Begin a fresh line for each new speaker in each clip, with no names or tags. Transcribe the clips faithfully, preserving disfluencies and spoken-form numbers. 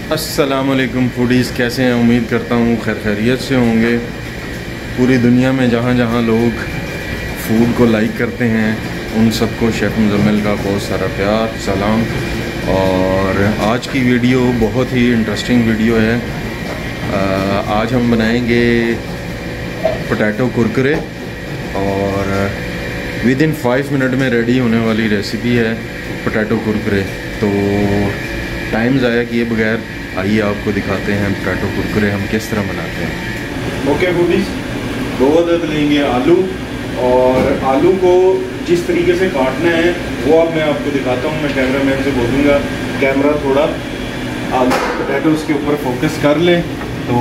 अस्सलामुअलैकुम फूडीज़, कैसे हैं? उम्मीद करता हूँ खैर खैरियत से होंगे। पूरी दुनिया में जहाँ जहाँ लोग फ़ूड को लाइक करते हैं उन सबको शेफ़ मुज़म्मिल का बहुत सारा प्यार, सलाम। और आज की वीडियो बहुत ही इंटरेस्टिंग वीडियो है। आ, आज हम बनाएंगे पोटैटो कुरकुरे और विद इन फाइव मिनट में रेडी होने वाली रेसिपी है पोटैटो कुरकुरे। तो टाइम ज़ाया किए बगैर आइए आपको दिखाते हैं पोटैटो कुरकुरे हम किस तरह बनाते हैं। ओके फूडीज़, दो अदद लेंगे आलू, और आलू को जिस तरीके से काटना है वो अब मैं आपको दिखाता हूँ। मैं कैमरा मैन से बोलूँगा कैमरा थोड़ा आलू पोटैटोज़ के ऊपर फोकस कर ले। तो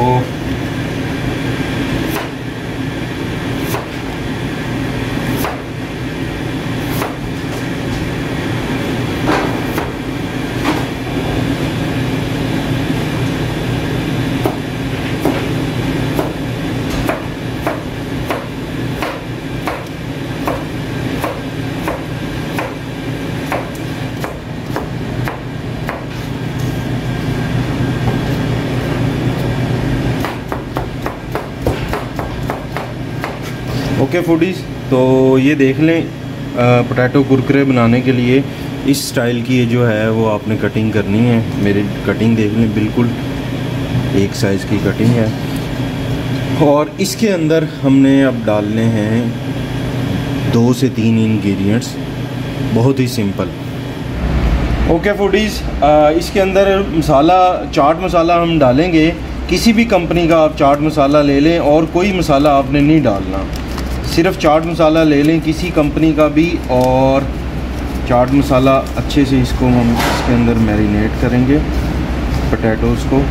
ओके फूडीज़, तो ये देख लें पोटैटो कुरकुरे बनाने के लिए इस स्टाइल की ये जो है वो आपने कटिंग करनी है। मेरी कटिंग देख लें, बिल्कुल एक साइज़ की कटिंग है। और इसके अंदर हमने अब डालने हैं दो से तीन इंग्रेडिएंट्स, बहुत ही सिंपल। ओके फूडीज़, इसके अंदर मसाला, चाट मसाला हम डालेंगे। किसी भी कंपनी का आप चाट मसाला ले लें और कोई मसाला आपने नहीं डालना, सिर्फ चाट मसाला ले लें किसी कंपनी का भी। और चाट मसाला अच्छे से इसको हम इसके अंदर मैरिनेट करेंगे पोटैटोज़ को।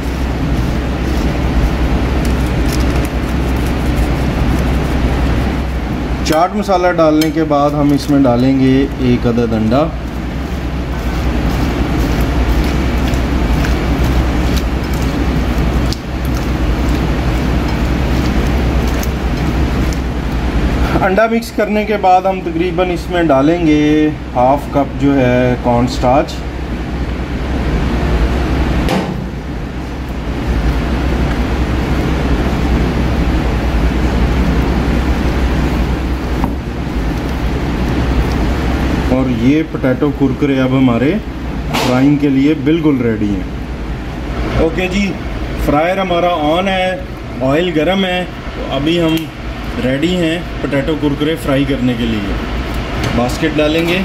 चाट मसाला डालने के बाद हम इसमें डालेंगे एक अदद अंडा। अंडा मिक्स करने के बाद हम तकरीबन इसमें डालेंगे हाफ कप जो है कॉर्न स्टार्च। और ये पोटैटो कुरकुरे अब हमारे फ्राइंग के लिए बिल्कुल रेडी हैं। ओके जी, फ्रायर हमारा ऑन है, ऑयल गरम है। तो अभी हम रेडी हैं पोटैटो कुरकुरे फ्राई करने के लिए। बास्केट डालेंगे,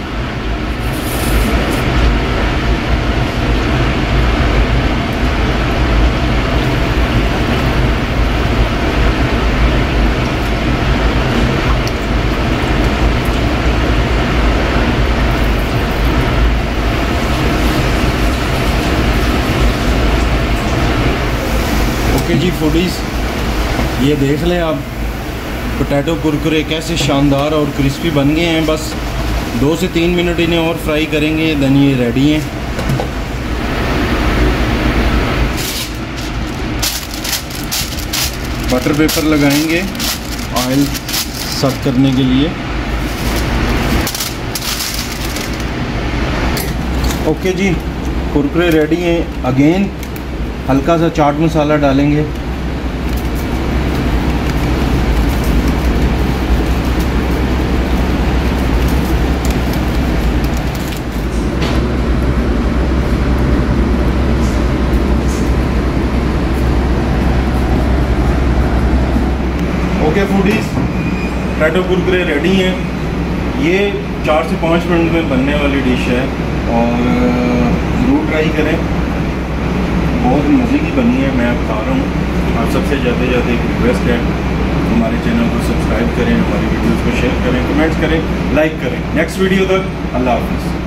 ओके जी फूडीज़, ये देख लें आप पोटैटो कुरकुरे कैसे शानदार और क्रिस्पी बन गए हैं। बस दो से तीन मिनट इन्हें और फ्राई करेंगे, देन ये रेडी हैं। बटर पेपर लगाएंगे ऑयल सक करने के लिए। ओके जी, कुरकुरे रेडी हैं। अगेन हल्का सा चाट मसाला डालेंगे। Okay foodies, potato Kurkure ready हैं। ये चार से पाँच मिनट में बनने वाली डिश है और ज़रूर ट्राई करें, बहुत मज़े की बनी है। मैं बता रहा हूँ। आप सबसे ज़्यादा ज़्यादा एक रिक्वेस्ट है, हमारे चैनल को सब्सक्राइब करें, हमारी वीडियोज़ को शेयर करें, कमेंट्स करें, लाइक करें। नेक्स्ट वीडियो तक अल्लाह हाफ़िज़।